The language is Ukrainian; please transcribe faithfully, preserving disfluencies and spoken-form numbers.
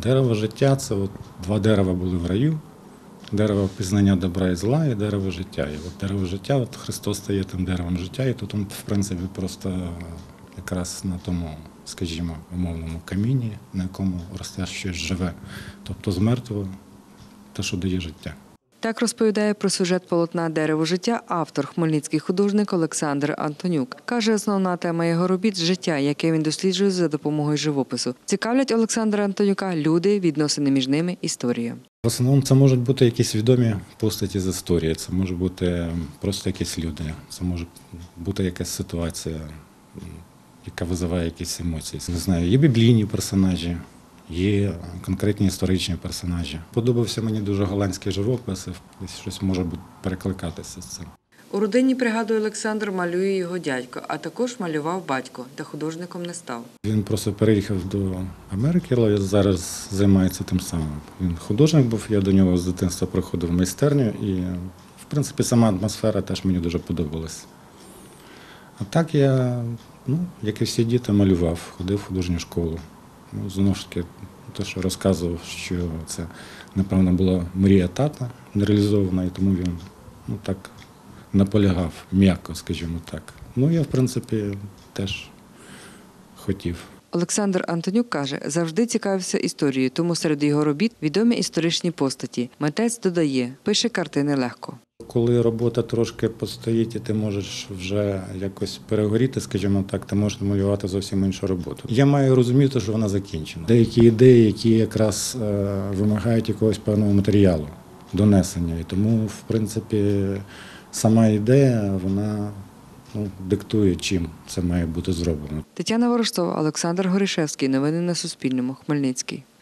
Дерево життя – це от два дерева були в раю. Дерево пізнання добра і зла і дерево життя. І от дерево життя, от Христос стає тим деревом життя, і тут він, в принципі, просто якраз на тому, скажімо, умовному камінні, на якому росте щось живе. Тобто з мертвого те, що дає життя. Так розповідає про сюжет полотна «Дерево життя» автор, хмельницький художник Олександр Антонюк. Каже, основна тема його робіт – життя, яке він досліджує за допомогою живопису. Цікавлять Олександра Антонюка люди, відносини між ними, історія. В основному це можуть бути якісь відомі постаті з історії, це можуть бути просто якісь люди, це може бути якась ситуація, яка викликає якісь емоції. Не знаю, є біблійні персонажі, є конкретні історичні персонажі. Подобався мені дуже голландський живопис, і щось може перекликатися з цим. У родині, пригадує Олександр, малює його дядько, а також малював батько, та художником не став. Він просто переїхав до Америки, але зараз займається тим самим. Він художник був, я до нього з дитинства приходив в майстерню і, в принципі, сама атмосфера теж мені дуже подобалась. А так я, ну, як і всі діти, малював, ходив в художню школу. Ну, знову ж таки, те, що розказував, що це, напевно, була мрія тата нереалізована, і тому він, ну, так наполягав, м'яко, скажімо так. Ну, я, в принципі, теж хотів. Олександр Антонюк каже, завжди цікавився історією, тому серед його робіт відомі історичні постаті. Митець додає, пише картини легко. Коли робота трошки постоїть і ти можеш вже якось перегоріти, скажімо так, ти можеш намалювати зовсім іншу роботу. Я маю розуміти, що вона закінчена. Деякі ідеї, які якраз вимагають якогось певного матеріалу, донесення. І тому, в принципі, сама ідея, вона, ну, диктує, чим це має бути зроблено. Тетяна Ворожцова, Олександр Горішевський. Новини на Суспільному. Хмельницький.